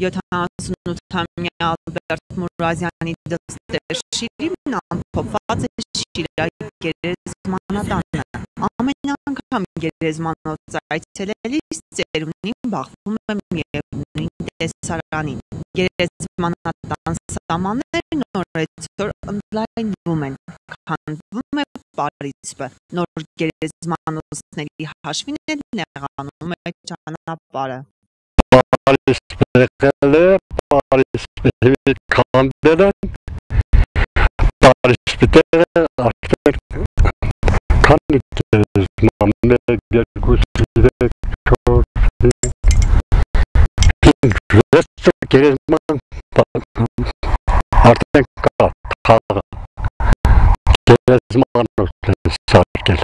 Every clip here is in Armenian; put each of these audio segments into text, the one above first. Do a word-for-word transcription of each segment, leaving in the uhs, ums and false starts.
յոթանասունութամյա Ալբերտ Մուրազյանի դստեր շիրիմն ամփոփված է Շիրայի գերեզմանատանը։ Ամեն անգամ գերեզմանոց այցելելիս ծերունին բախվում է միևնույն տեսարանին։ Գերեզմանատան սահմաններն օրեցօր ընդլայնվում են, քանդվում է պարիսպը, նոր գերեզմանոցների հաշվին էլ նեղանում է ճանապարհը։ Paris'te Paris'te kandelen Paris'te artık kan içeriz namle bir kuşide çok rest kerizman artık kal kal kerizman sarkel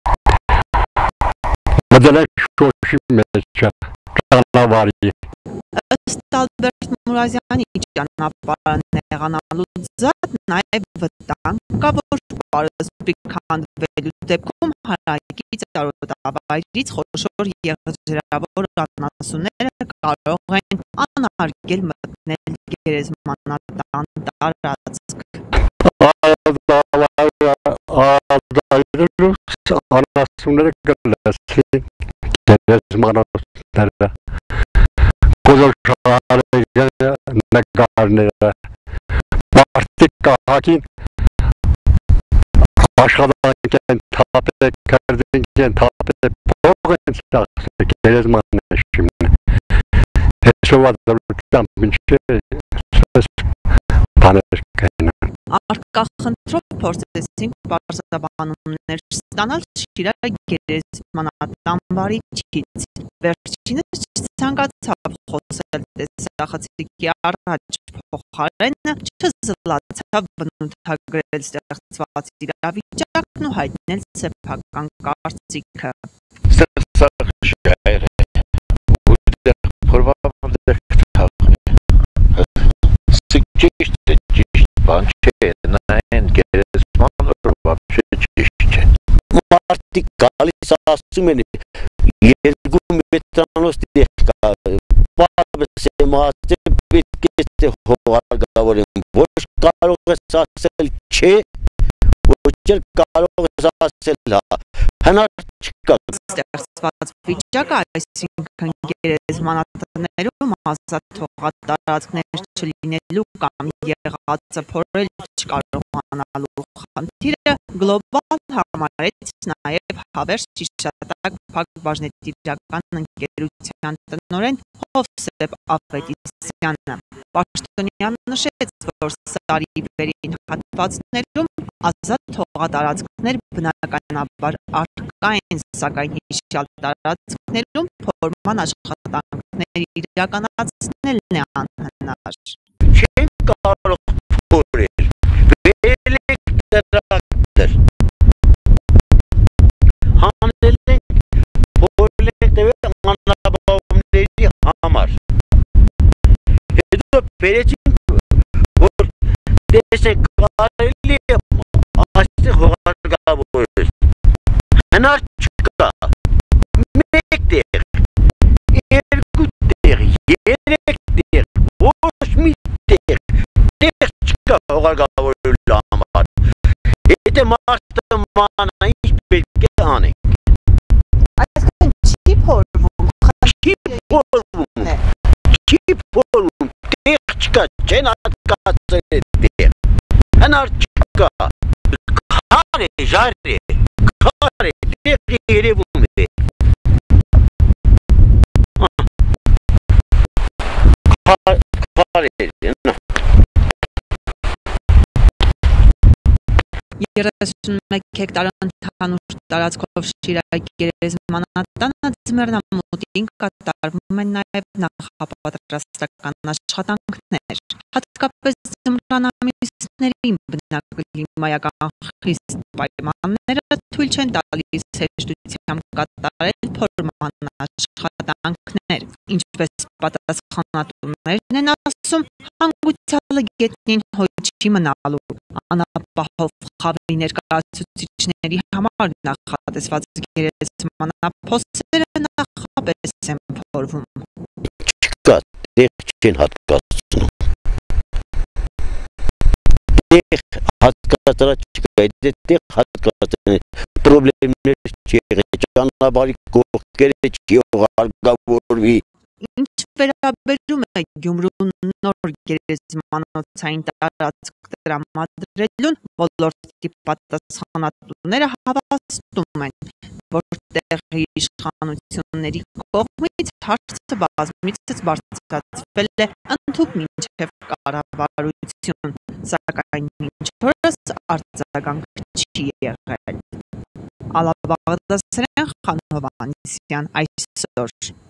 mesela şu şimdi canavar Ըստ Ալբերտ Մուրազյանի ճանապարհը նեղանալուց զատ նաև վտանգ կա, որ պարիսպի քանդվելու դեպքում հարակից արոտավայրից խոշոր եղջերավոր անասունները կարող են անհարգել մտնել գերեզմանատան տարածք։ Anasınları göllesin geriz Kozoşarıya ne garnere Partik kahakin Aşağıdan ken tape kerdin ken tape Poğen saksı gerizmanı şimdi Eşovada rüttem bir şey Söz tanış kaynan Արկախնդրով փորձեցինք բարձրաբանումներ ստանալ Շիրայի գերեզմանատան վարիչից։ Վերջինս չցանկացավ խոսել տեսախցիկի առաջ, փոխարեն չզլացավ բնութագրել ստեղծված իրավիճակն ու հայտնել սեփական կարծիքը։ Marti kalisa asumeni yergu metranos deka pavse maste bitkeste hoar gavorin boş karo sasel che ocher karo sasel hanar chika ստեղծված վիճակը, այսինքն գերեզմանատներում ազատ թողատարածքներ չլինելու կամ եղածը փորել չկարողանալու խնդիրը գլոբալ համարեց նաև հավերժ Շիշատակ փակbaşնետիրական ընկերության տնօրեն Հովսեփ Ավետիսյանը։ Պաշտոնյան նշեց, որ Սարի վերին հատվածներում ազատ թողատարածքներ բնականաբար առկա են, սակայն հիշյալ տարածքներում փորման աշխատանքներ իրականացնելն է անհնար։ Չեն կարող փորել բելեկտրակտեր հանել են փորել անապահովների համար հետո բերեցին որ տեսեք կարելի է այստեղ հողարգավորել հնար չկա մեկ տեղ երկու տեղ երեք տեղ ոչ մի տեղ տեղ չկա հողարգավորելու համար եթե մարդը մանա ինչ պետք է անենք Այսինքն չի փորվում, չի փորվում չի փորվում տեղ չկա չեն հատկացել տեղ հնար չկա քար է ժար է քար է տեղ երևում է քար է երեսունմեկ հեկտար ընդհանուր տարածքով Շիրայի գերեզմանատանը ձմեռամուտին կատարվում են նաև նախապատրաստական աշխատանքներ, հատկապես ձմռանամիսներին բնակլիմայական խիստ պայմանները թույլ չեն տալիս հեշտությամբ կատարել փորման աշխատանքներ, ինչպես պատասխանատուներն են ասում, հանգուցյալը գետնին հոյ չի մնալու, անապահով խավի ներկայացուցիչների համար նախատեսված գերեզմանափոսերը նախապես են փորվում։ չկա Դեղչին հատկացնում։ Դեղ հատկացրած չկա, դեղ հատկացրած պրոբլեմներ չի եղել, ճանապարհի կողքերը չի ուղարկավորվի։ Ինչ վերաբերում է Գյումրու նոր գերեզմանոցային տարածք տրամադրելուն, ոլորտի պատասխանատուները հավաստում են, որ տեղի իշխանությունների կողմից հարցը բազմիցս բարձրացվել է ընդհուպ մինչև կառավարություն, սակայն մինչ օրս արձագանք չի եղել։ Ալա Բաղդասարյան, Խան Հովհաննիսյան, այսօր։